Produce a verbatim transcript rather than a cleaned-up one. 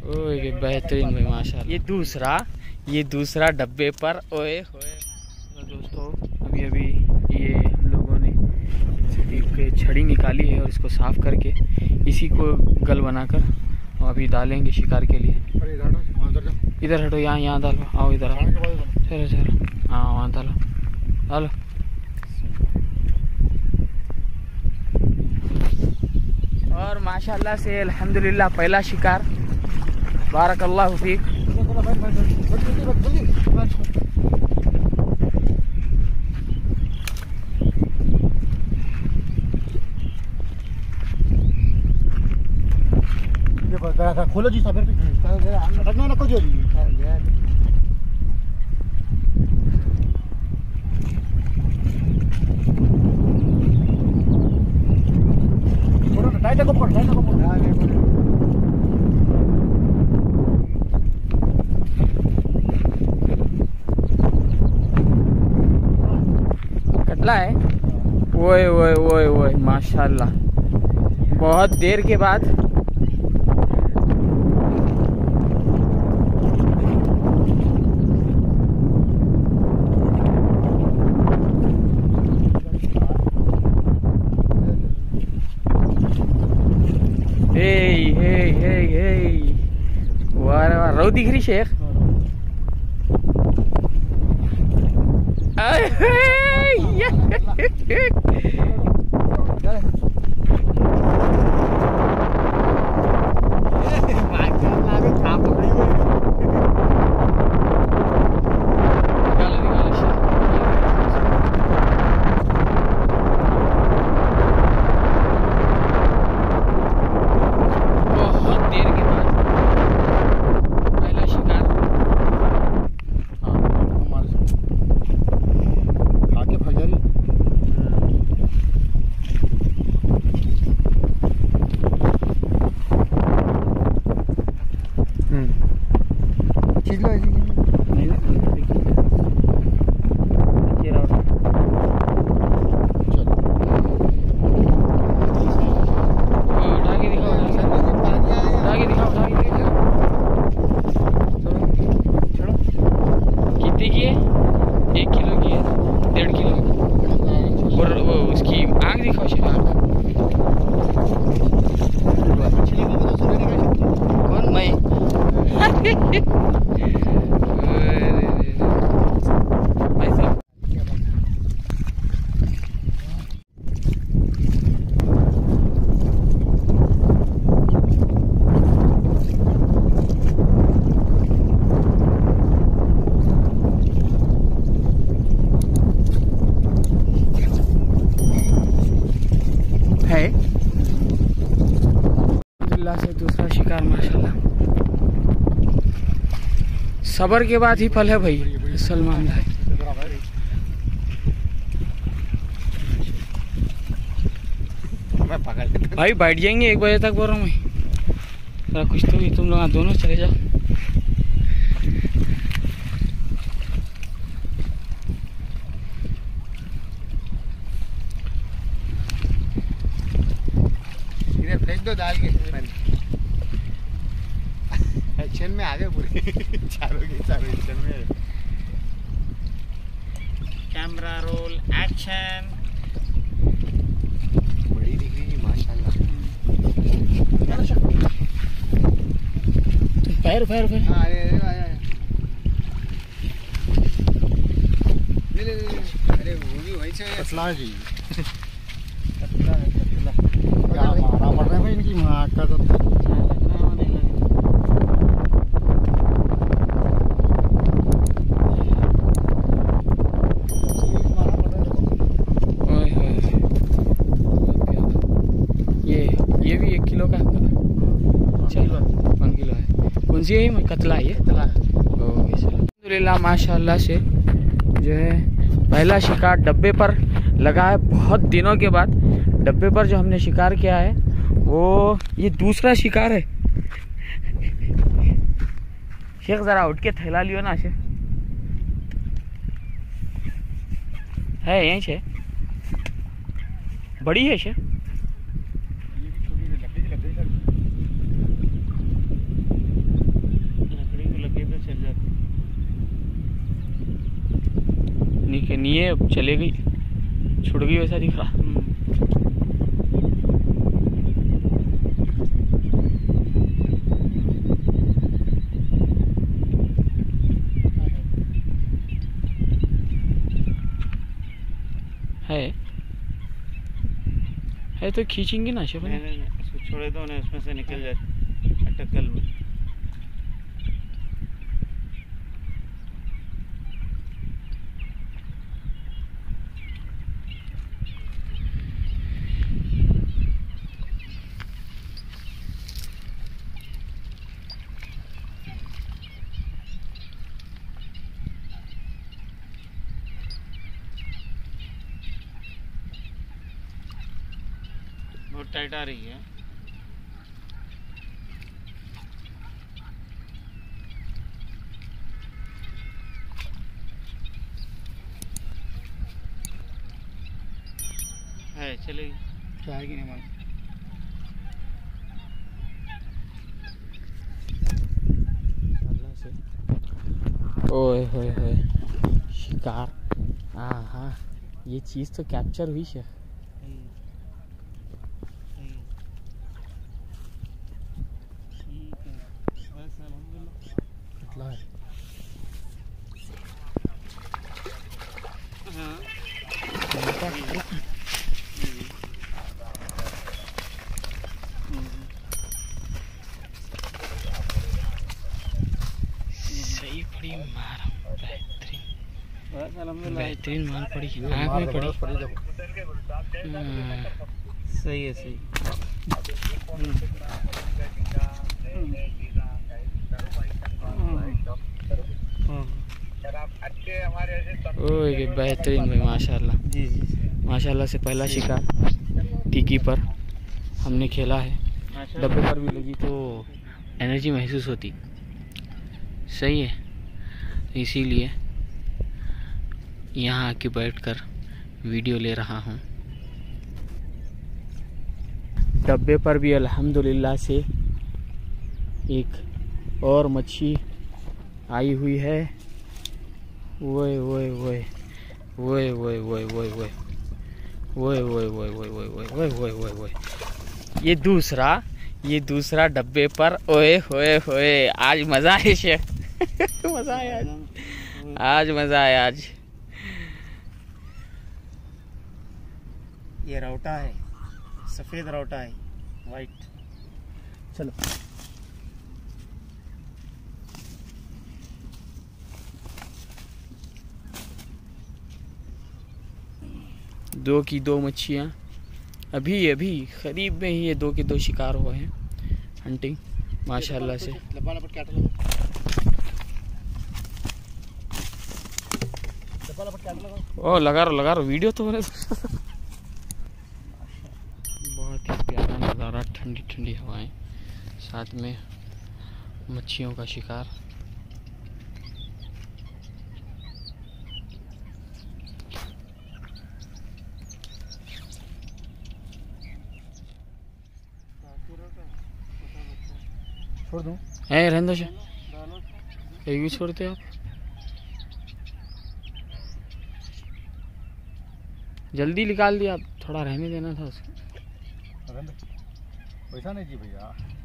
ओए बेहतरीन भाई माशाल्लाह। ये दूसरा ये दूसरा डब्बे पर ओए होए। तो दोस्तों अभी अभी ये हम लोगों ने एक छड़ी निकाली है और इसको साफ करके इसी को गल बनाकर और अभी डालेंगे शिकार के लिए। इधर हटो, यहाँ यहाँ डालो, आओ इधर आओ, चलो चलो हाँ वहाँ डालो डालो। और माशाल्लाह से अल्हम्दुलिल्लाह पहला शिकार। बारकल्लाहु फीक। खोलो जी साबिर रखना ना कुछ टाइट को पकड़ टाइट को पकड़। कटला है। ओए ओए ओए ओए माशाल्लाह बहुत देर के बाद। हे हे हे हे वाह वाह रो दिख रही शेख। एक किलो की है, डेढ़ किलो। और वो उसकी आँख दिखाओ शेख, आँख। कौन मैं? भाई साहब है अल्हम्दुलिल्लाह से दूसरा शिकार माशाल्लाह। सबर के बाद ही फल है भाई, असल मामला है। भाई बैठ जाएंगे एक बजे तक बोल रहा हूँ मैं। कुछ तो भी तुम लोग दोनों चले जाओ। फेंक दो डाल के एक्शन में आ गए पूरे चारों के चारों एक्शन में। Camera roll action. बड़ी दिख रही है माशाल्लाह। पैर पैर पैर हाँ अरे अरे ले ले ले अरे वो भी वही से कतला जी। कतला है कतला क्या मारा पड़ रहा है भाई इनकी माँ का। तो ये ये भी एक किलो का चलो वन किलो है। कौन सी है? कतला है ये कतला है। अल्हम्दुलिल्लाह माशाल्लाह से जो है पहला शिकार डब्बे पर लगा है। बहुत दिनों के बाद डब्बे पर जो हमने शिकार किया है वो ये दूसरा शिकार है। शेख जरा उठ के थैला लियो ना शेख। है यहीं से बड़ी है शेख। है, अब चले गई, छुड़ गई वैसा दिख रहा। है है तो खींचेंगे ना शब। नहीं नहीं उसको छोड़े दो ना, उसमें से निकल जाए अटकल में। बहुत टाइट आ रही है। है चलेगी, जाएगी नहीं मान। अल्लाह से ओए होए होए शिकार। हाँ हाँ ये चीज़ तो कैप्चर हुई है। कतला है। सही पड़ी मार, बेहतरीन बेहतरीन मार पड़ी, आँख में पड़ी। सही है सही। ओए बेहतरीन भाई, माशाल्लाह जी जी माशाल्लाह से पहला शिकार टिकी पर हमने खेला है। डब्बे पर भी लगी तो एनर्जी महसूस होती। सही है, इसीलिए यहाँ आके बैठकर वीडियो ले रहा हूँ। डब्बे पर भी अल्हम्दुलिल्लाह से एक और मच्छी आई हुई है। वोए वोए वोए वोए वोए वोए वोए वोए वोए वोए वोए वोए वोए वोए वोए वोए वोए ये दूसरा ये दूसरा डब्बे पर। ओए होए होए आज मज़ा है शेख। मज़ा आया आज आज मज़ा आया आज। ये रौटा है, सफ़ेद रौटा है, वाइट। चलो दो की दो मच्छियाँ अभी अभी करीब में ही ये दो के दो शिकार हुए हैं। हंटिंग माशाल्लाह से। ओ लगा रो लगा रो वीडियो तो होने। बहुत ही प्यारा नज़ारा, ठंडी ठंडी हवाएं, साथ में मच्छियों का शिकार। छोड़ दूं? है रहने दो, एक भी छोड़ते आप। जल्दी निकाल दिया, आप थोड़ा रहने देना था उसको। वैसा नहीं जी भैया।